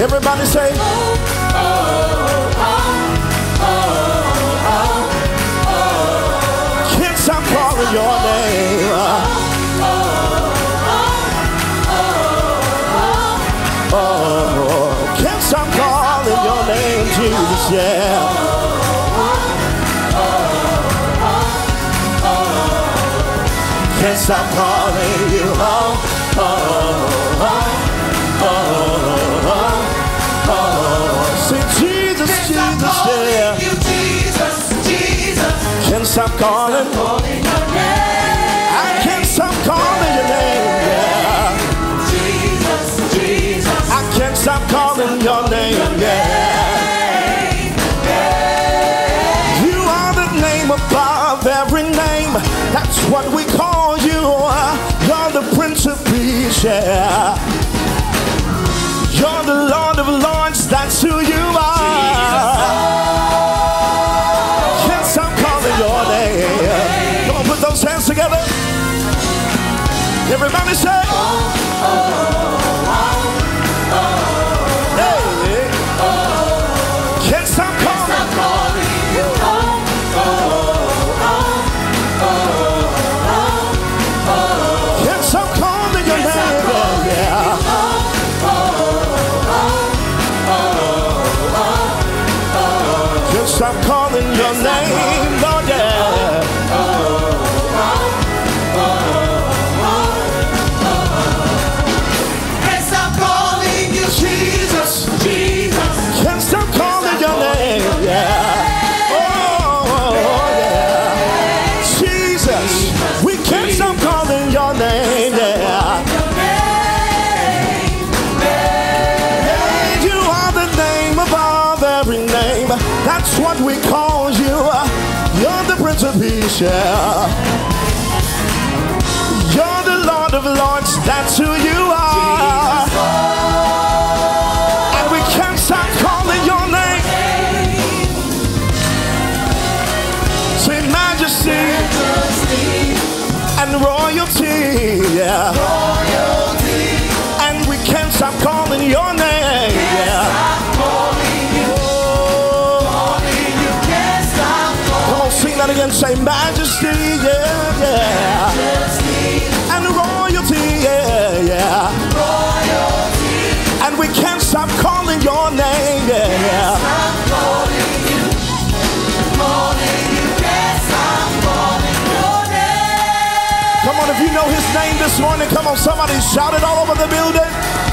Everybody say, can't stop calling your name. Can't stop calling your name, Jesus, yeah. Can't stop calling you, Say Jesus, Jesus, yeah. Jesus, Jesus. Can't stop calling your name. I can't stop calling your name, yeah. Jesus, Jesus. I can't stop calling your name, yeah. You are the name above every name. That's what we call you. You're the Prince of Peace, yeah. You're the Lord of Lords, that's who you are. Can't stop calling your name. Come on, put those hands together. Everybody say, hey. Can't stop calling you. Can't stop calling your name, yeah. Can't stop calling your name, Lord, yeah. Can't stop calling you Jesus, Jesus. Can't stop calling your name, yeah. Oh, yeah. Jesus, we can't stop calling your name, yeah. You are the name above every name. That's what we call you. You're the Prince of Peace, yeah. You're the Lord of Lords, that's who you are. And we can't stop calling your name. Say majesty and royalty, yeah. And we can't stop calling your name, yeah. Come on, sing that again. Say majesty, yeah, yeah. And royalty, yeah, yeah. And we can't stop calling your name, yeah, yeah. Come on, if you know his name this morning, come on, somebody shout it all over the building.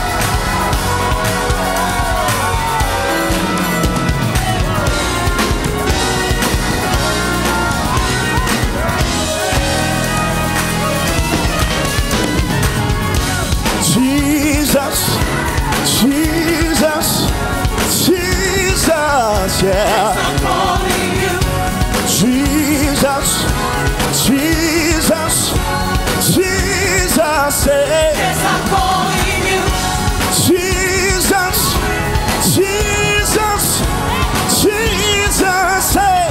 Jesus, Jesus, Jesus, yeah. Jesus, Jesus, Jesus, yeah. Jesus, Jesus, Jesus, yeah.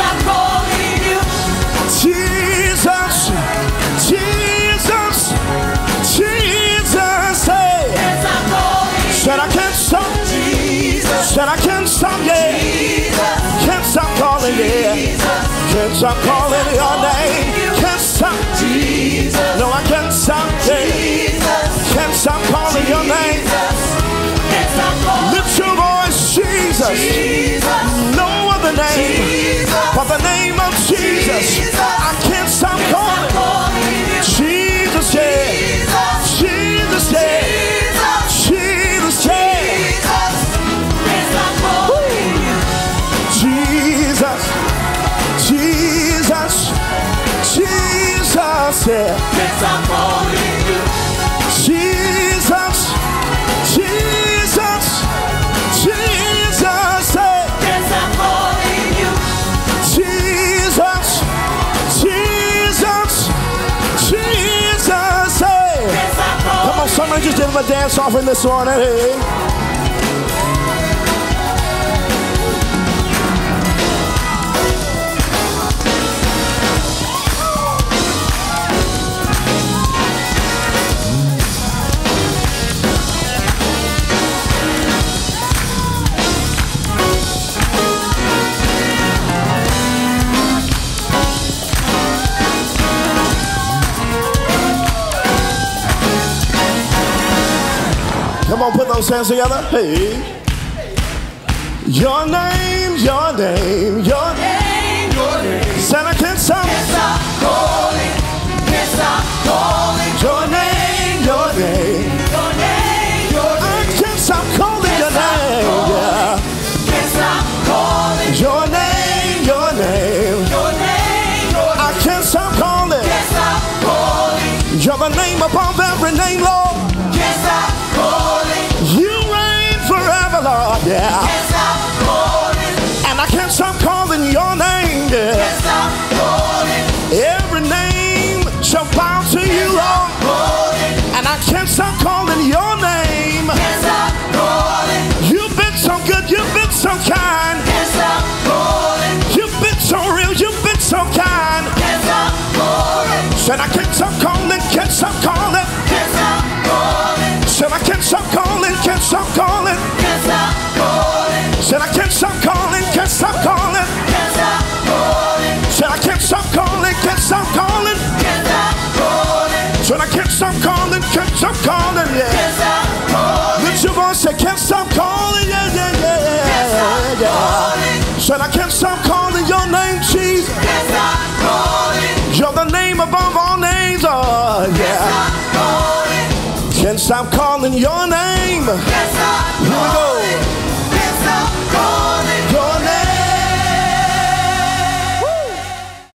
Jesus, Jesus, Jesus, yeah. Said I can't stop. Said I can't stop, yeah. Can't stop calling, yeah. Can't stop calling your name. Can't stop. No, I can't stop, yeah. Can't stop calling your name. Lift your voice, Jesus. No other name but the name of Jesus. I can't stop calling. Jesus, yeah. Jesus, yeah. Jesus, yeah. Jesus, Jesus, Jesus, yeah. Jesus, Jesus, Jesus, yeah. Jesus, Jesus, Jesus, yeah. Come on, somebody just give him a dance offering this morning, hey. on, put those hands together. Hey. Your name, your name, your name, your name. Said I can't stop. Can't stop calling. Can't stop calling. Your name, your name. Your name, your name. I can't stop calling your name. Yeah. Can't stop calling. Your name, your name. Your name, your name. I can't stop calling. Can't stop calling. You're the name above every name, Lord. Can't stop calling. You reign forever, Lord. Yeah. Can't stop calling. And I can't stop calling your name. Yeah. Can't stop calling. Every name shall bow to you, Lord. Calling. And I can't stop calling your name. Can't stop calling. You've been so good, you've been so kind. Can't stop calling. You've been so real, you've been so kind. Can't stop calling. Said I can't stop calling, can't stop calling. Can't stop calling. Said I can't stop calling, can't stop calling. Can't stop calling. Said I can't stop calling, can't stop calling. Can't stop calling. Said I can't stop calling, can't stop calling. Can't stop calling. Said I can't stop calling, can't stop calling, yeah. Can't stop calling. Lift your voice, say can't stop calling, yeah, yeah, Can't stop yeah, yeah. calling. Said I can't stop calling your name, Jesus. Can't stop calling. You're the name above all names, oh Can't yeah. stop calling. Can't stop calling your name. Can't stop